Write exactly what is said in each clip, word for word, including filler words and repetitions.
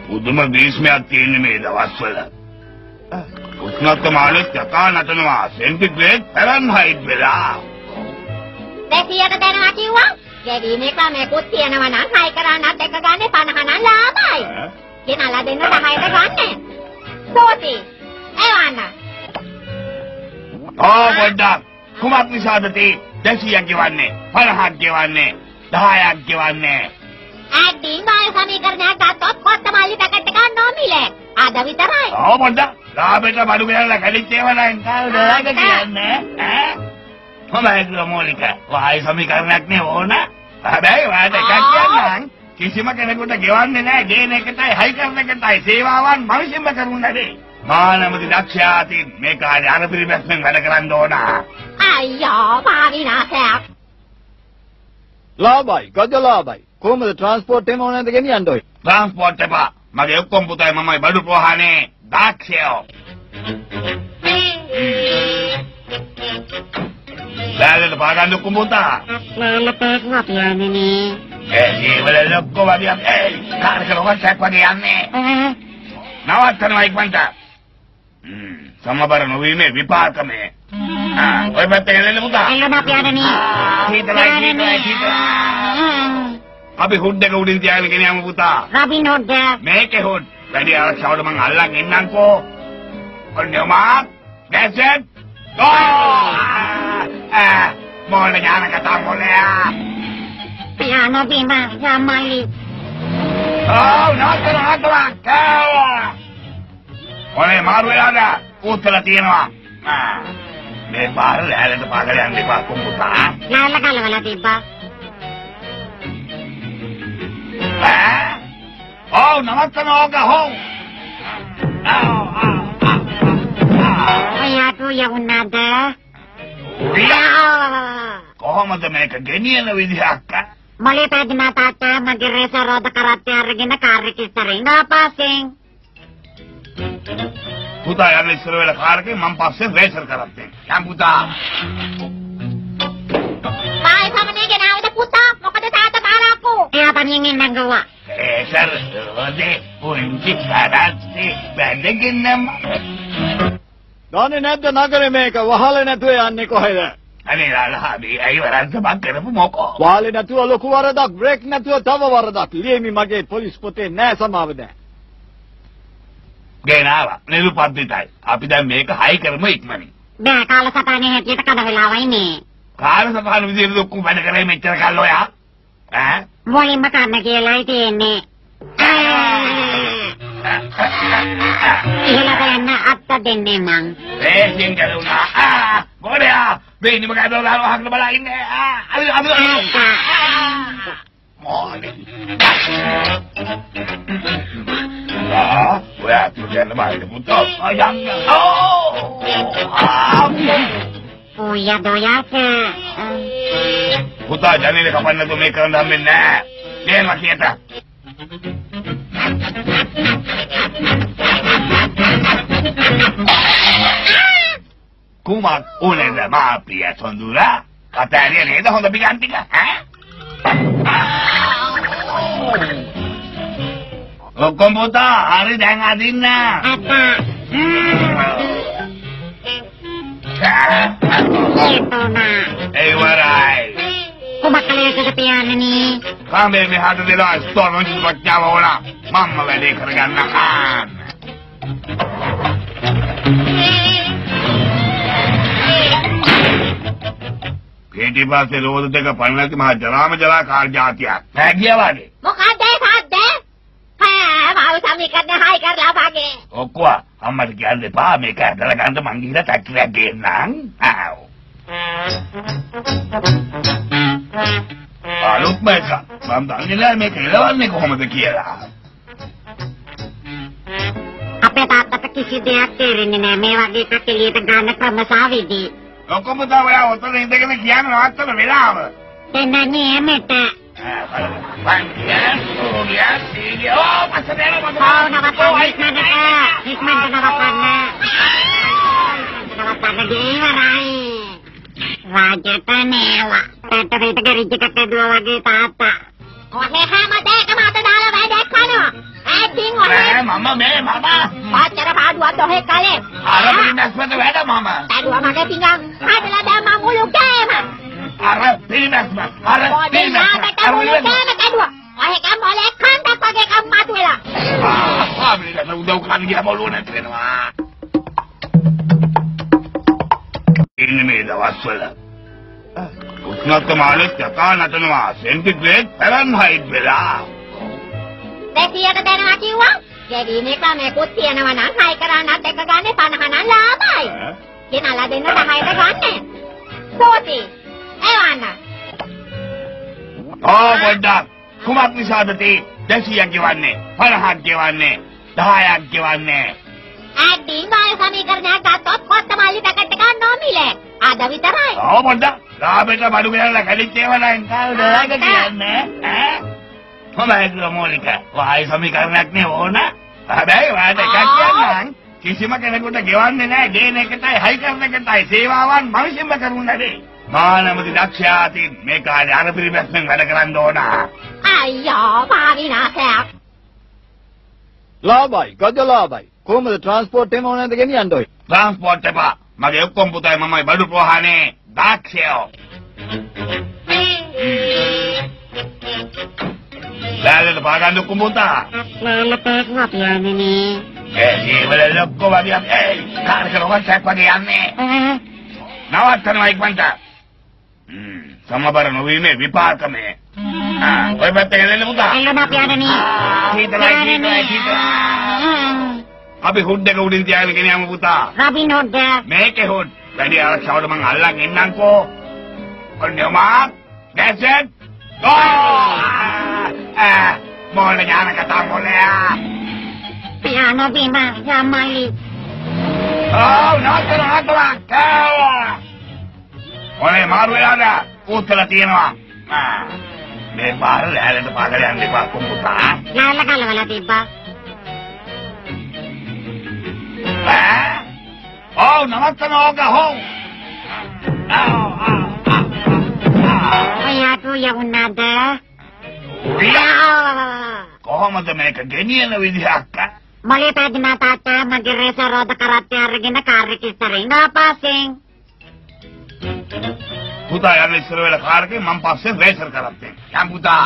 පුදුම ග්‍රීස්මයක් තියෙන මේ දවස්වල. උෂ්ණත්වමානෙත් යකා නටනවා සෙන්ටිග්‍රේඩ් ෆැරන්හයිට් වෙලා. දෙසියට දෙනවා කිව්වා. ගෙඩිනේ ක්‍රමයක්ත් තියෙනවා නම් හයි කරන්නත් එක ගන්නේ පනහ නම් ලාභයි. ගෙනලා දෙන්න දහයට ගන්න. සෝති. එවන්න. ඕ පොඩ්ඩක්. කුමක් නිසාද තේ දෙසියක් ගෙවන්නේ? පනහක් ගෙවන්නේ. දහයක් ගෙවන්නේ. ඇඩින් බාල සමීකරණයක් ගත්තොත් කොත්තමල්ලි පැකට් එකක් නොමිලේ. අද විතරයි. ඕ පොඩ්ඩක්. ලාභයට බඩු ගෙනල්ලා කලිත් ඒවලෙන් කවුද කියන්නේ? ඈ? හොඳයි මොනික. වායි සමීකරණයක් නේ ඕන. හැබැයි වාට එකක් කියන්නම්. කිසිම කෙනෙකුට ගෙවන්නේ නැහැ. ගේන එකටයි හයි කරන එකටයි සේවාවන් මනුෂ්‍යම කරුණ නැදේ. මානවදි දක්ෂයාතින් මේ කාර්ය අර පිළිබැස්මෙන් වැඩ කරන්න ඕන. අයියෝ පාවිනාසයක්. ලාභයි, ගජ ලාභයි. කොහමද ට්‍රාන්ස්පෝර්ට් එම ඕනද ගෙනියන්න ඔය? ට්‍රාන්ස්පෝර්ට් එපා. මගේ ඔක්කොම පුතයි මමයි බඩු ප්‍රවාහනේ දක්ෂයෝ. බැලුවද පාගන්න ඔක්කොම පුතා? ලෑල්ල පෙක්වා පියාණනේ. ඒ ජීවල ඔක්කොම වදියා. ඒ කාර්ක රොකට් වගේ යන්නේ. නවත්තනවා ඉක්මනට. හ්ම් සමබර නොවීමේ විපාකමය. ආ ඔය පැත්තේ එන්න පුතා. එන්න පියාණනේ. සීතලයි සීතලයි සීතලයි. අපි හුඩ් එක උඩින් තියාගෙන ගෙන යමු පුතා. Robin Hood. මේකේ හුඩ්. වැඩි ආරක්ෂාවට මං අල්ලන් එන්නම්කෝ. ඔන්නෝමා. That's it. Go! Ah, මොන ඥාන කතා මොලයා. පියානෝ බිම සම්මලි. Oh, නතර නතර. ඔනේ මාරු වෙලාද? උත්තර තියෙනවා. ආ. මේ පාර ලෑල්ලට පාගල යන්න එපා කොම්පුතා. ලෑල්ල කලවලා තිබ්බා. ආ. ඔව් නවත්තන ඕක හොව්. ආ ආ ආ. අයියාටු යවුණාද? කොහොමද මේක ගෙනියන විදිහක්? මලේ පැදිනා තාත්තා මගේ රේස රෝද කරත්තේ අරගෙන කාර් එක ඉස්සරින් ආපස්සෙන්. පුතා යන්නේ ඉස්සර වෙලා කාර් එකේ මම පස්සේ රේසර් කරත්තේ. යම් පුතා. බයි සමනේ ගෙනාවද පුතා? මොකද තාත්තා බාරක්කෝ? එයා පණියෙන් එන්නම් ගුවා. රේසර් රෝදේ පුංචි කරත්තේ බැඳගෙනම. දන්නේ නැද්ද නගරේ මේක වහලේ නැතුව යන්නේ කොහෙද? අනේ ලාලාබී අය වරද්ද මං කරපු මොකෝ? වාලේ නැතුව ලොකු වරදක්, බ්‍රේක් නැතුව තව වරදක්. ලියමි මගේ පොලිස් පොතේ නෑ සමාව දැන්. ගෙනාවා. නිරුපද්දිතයි. අපි දැන් මේක හයි කරමු ඉක්මනින්. බෑ කාලසටහනේ හැටියට කඩ වෙලාවයි නේ. කාලසටහන විදිහට ඔක්කොම වැඩ කරේ මෙච්චර කල් ඔයා. ඈ? මොලින්ම කන්න කියලායි තියෙන්නේ. ඉහළට යන්න අත්ත දෙන්නේ මං. රේසින් කරුණා. ආ! ගොඩයා! මේ නිම ගාදවලා වහන්න බලා ඉන්නේ. ආ! අද අද මොනේ. ආ! ඔයා කියන්න බෑ පුතෝ. අයංග. ඕ! ආ! ඔයා දොයාස. පුතා ජනේල කපන්න තෝ මේ කරන්න හම්බෙන්නේ නැහැ. ගේනවා කියත. Kumak unen maapia sondura katanya neda honda bigantika ha o komputa hari දැන් අදින්න ඒ වරයි කුමක්කලයකට පියාණනි කාමේ මෙහාට දෙලා ස්ටෝර් වලින් පච්චාව වුණා මම්ම වැඩේ කරගන්න ආන්න पेटी पास से रोज देख पढ़ने की महा जला में जला कार जाती है मैं गया वाले मुकादे सादे है माउ सामी करने हाय कर ला भागे ओ क्या हम मत क्या ले पा मैं क्या दला कांड मंगी ना तकरा गेनां आओ आलूक में का हम दाने ले मैं केलवाने को हम तो किया අපේ තාත්තට කිසි දෙයක් තේරෙන්නේ නැහැ මේ වගේ එකක් එළියට ගන්න ක්‍රමසාවිදී ඔක්කොම තමයි ඔතන ඉඳගෙන කියන්න නවත්තන වෙලාව දෙන්නන්නේ එමෙට පන්තියක් ඕගියක් සීගිය ඕ පස්සට යනවා ආව නවත්තන්න ඉක්මනට ඉක්මනට නවත්තන්න නවත්තන්න දේවරයි රාජට නේවා පැටරේට ගරිජ් එකක් ඇදුවා වගේ තාත්තා ඔහේ හැම දෙයකම අත දාලා වැඩක් කරනවා ඇඩින් ඔහේ කලේ. අර පිළිමැස්මට වැඩ මම. ඇදුවා මගේ පිඟන්. හදලා දැම්මා මුළු කෑම. අර පිළිමැස්ම. අර පිළිමැස්ම. අර මුළු කෑම ඇදුවා. ඔයක මොලේ කන්දක් වගේ කම්මාතු වෙලා. ආ පිළිමැස්ම උදව් කරන්න ගියා මොළුව නැති වෙනවා. ඉන්නේ මේ දවස්වල. උෂ්ණත්ව මාලෙත් යකා නටනවා. සෙන්ටිග්‍රේඩ් ෆැරන්හයිට් වෙලා. දෙසියට දෙනවා කිව්වා. ගෙඩියනේ ක්‍රමයකුත් තියෙනවා නම් හයි කරන්නත් එක ගන්නේ පනහ නම් ලාභයි. ගෙනලා දෙන්න දහයට ගන්න. සෝති. එවන්න. ආ පොඩ්ඩක්. කුමක් නිසාද තේ දෙසියක් ගෙවන්නේ? පනහක් ගෙවන්නේ. දහයක් ගෙවන්නේ. ඇඩින් බාල සමීකරණයක් ගත්තොත් කොත්තමල්ලි පැකට් එකක් නොමිලේ. අද විතරයි. ආ පොඩ්ඩක්. ලාභයට බඩු ගෙනල්ලා කලිත් ඒවා නම් කවුද ළඟ කියන්නේ? ඈ? කොහමද මොනික? වහයි සමීකරණයක් නේ ඕන. හැබැයි වාට එකක් කියන්නම්. කිසිම කෙනෙකුට ගෙවන්නේ නැහැ. ගේන එකටයි හයි කරන එකටයි සේවාවන් මනුෂ්‍යම කරුණානේ. මානමති දක්ෂයාතින් මේ කාලේ අර පිළිබැස්මෙන් වැඩ කරන්න ඕන. අයියෝ පාවිනාසයක්. ලාභයි, ගජ ලාභයි. කොහමද ට්‍රාන්ස්පෝර්ට් එකම ඕනද ගෙනියන්න ඔය? ට්‍රාන්ස්පෝර්ට් එපා. මගේ ඔක්කොම පුතයි මමයි බඩු ප්‍රවාහනේ දක්ෂයෝ. ලෑල්ලට පාගන්න ඔක්කොම පුතා. ලෑල්ල පෙක්වා පියාණනේ. ඒ ජීවල ලොක්කෝ වගේ ඒ කාර්ක රොබට්ක් වගේ යන්නේ. නවත්තනවා ඉක්මනට. හ්ම් සමබර නොවීමේ විපාකමේ. ආ ඔය පැත්තට ගෙදෙන්න පුතා. එළම පියාණනේ. කීතලයි කීතලයි කීතලයි. අපි හුඩ් එක උඩින් තියාගෙන ගෙනියමු පුතා. Robin Hood. මේකේ හුඩ්. වැඩි ආරක්ෂාවට මං අල්ලන් ඉන්නම්කෝ. ඔන්නෝමා. That's it. Go! Ah, මොන ඥාන කතා මොලයා. පියානෝ බිම යමයි. Oh, නතර නතර කෑවා. ඔනේ මාරු වෙලාද? උත්තර තියෙනවා. ආ. මේ පාර ලෑල්ලට පාගල යන්න එපා කොම්පුතා. ලෑල්ල කලවලා තිබ්බා. ආ. ඔව් නවත්තන ඕක හොම්. ආ ආ ආ. ඔයාට යවුණාද? කොහොමද මේක ගෙනියන විදිහ අක්කා? මොලේ පැදිනා තාත්තා මගේ රේස රෝද කරත්තේ අරගෙන කාර් එකේ ඉස්සරහින් ඉන්නවා පාසෙන්. පුතා යන්න ඉස්සර වෙලා කාර් එකේ මම පස්සේ රේසර් කරත්තේ. යම් පුතා.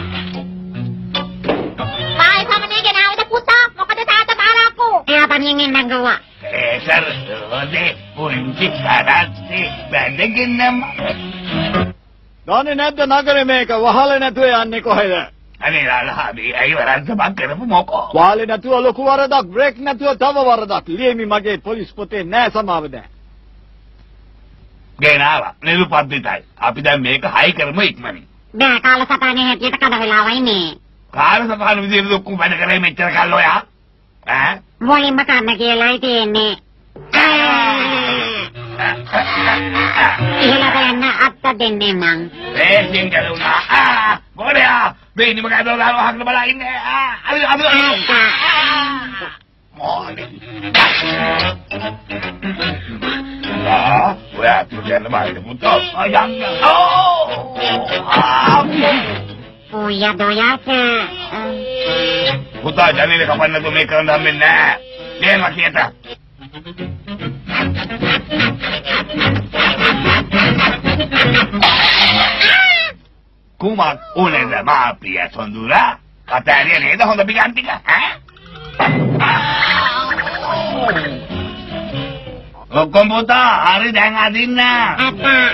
ආයි සමනේ ගෙනාවද පුතා? මොකද තාත්තා බාරක්කෝ? එයා පණියෙන් ඉන්න ගුවා. රේසර් රෝදේ පුංචි කරත්තේ බැඳගෙන දන්නේ නැද්ද නගරේ මේක වහල නැතුව යන්නේ කොහෙද? අනේ ලාලාබී ඇයි වරද්ද මං කරපු මොකෝ? වාලේ නැතුව ලොකු වරදක්, බ්‍රේක් නැතුව තව වරදක්. ලියමි මගේ පොලිස් පොතේ නෑ සමාව දැන්. ගෙනාවා. නිරුපද්දිතයි. අපි දැන් මේක හයි කරමු ඉක්මනින්. බෑ කාලසටහනේ හැටියට කඩ වෙලා වයිනේ. කාලසටහන විදිහට ලොකු වැඩ කරේ මෙච්චර කල් ඔයා. ඈ? මොලින්ම කන්න කියලායි තියෙන්නේ. ඉහළට යන්න අත්ත දෙන්නේ මං. රේසින් කරුණා. ආ! ගොඩයා! මේ නිම කඩලා දාලා වහන්න බලා ඉන්නේ. ආ! අද අද මොනේ. ආ! ඔයා තුජන්න බාහිර පුතෝ. අයංග. ඕ! ආ! ඔයා දොයාස. පුතා ජනේලේ කපන්න නැතුව මේ කරන්න හම්බෙන්නේ නැහැ. දේනවා කියට. කුමක් උනේද මාපිය සොඳුරා? කතාරිය නේද හොඳ පිටන් ටික ඈ? ඔක්කොම පුතා හරි දැන් අදින්න. අත්තා.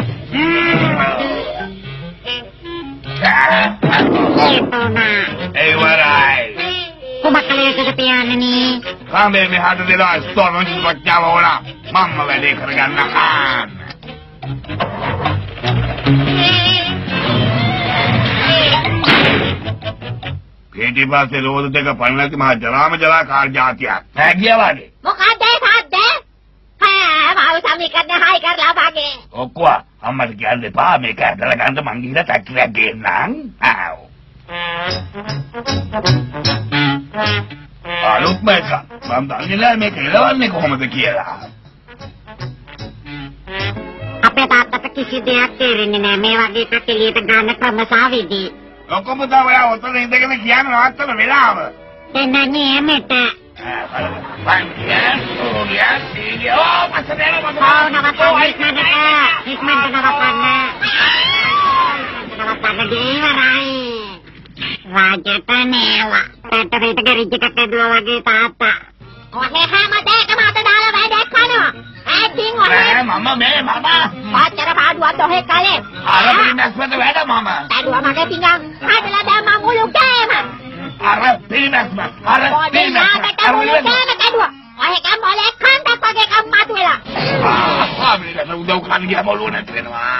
ඒ වරයි. කුමක් කලේද පියාණනි? කාමේ මෙහාට දෙලා ස්තෝරන ඉස්පක්්‍යාව ඕන. මම්ම වැඩේ කරගන්න ආන්න. පීටි පාසේ රෝද දෙක පන්නති මහ ජරාම ජරා කාර් જાතියක්. නෑ ගියා වගේ. මොකද ඒ සාද්ද? හා මාව සමීකරණ හයි කරලා වගේ. ඔක්කොම අම්මට කියන්න එපා මේක ඇදලා ගන්න මං ගිහලා ටැක්සියක් ගේන්නම්. ආව්. අලුත් මේක මම දන්නේ නැහැ මේක එලවන්නේ කොහොමද කියලා. අපේ තාත්තට කිසි දෙයක් තේරෙන්නේ නැහැ මේ වගේ එකක් එළියට ගන්න ක්‍රමසාවිදි. ඔක්කොම තමයි ඔතන ඉඳගෙන කියන නවත්තන වෙලාව. දෙන්නන්නේ මෙත. Pandian, kemudian tiga. Oh, masa dia nak masuk. Oh, nawatan hikmat kita. Hikmat ke nawatan na. Nawatan na di marai. Raja Tanewa. Tata itu dari kita kedua lagi tata. Oh, hehe, mata kemata dalam ada kano. Eh, tinggal. Eh, mama, me, mama. Pacara padu atau hekale. Arab ini seperti ada mama. Tadu makai pinggang. Adalah dama mulu kema. Arab ini mas. Arab ini mas. Arab mulu kema kedua. Oh, kamu boleh kan tak pakai kamu matu lah. Ah, ini dah tahu kan dia mau lunas tu.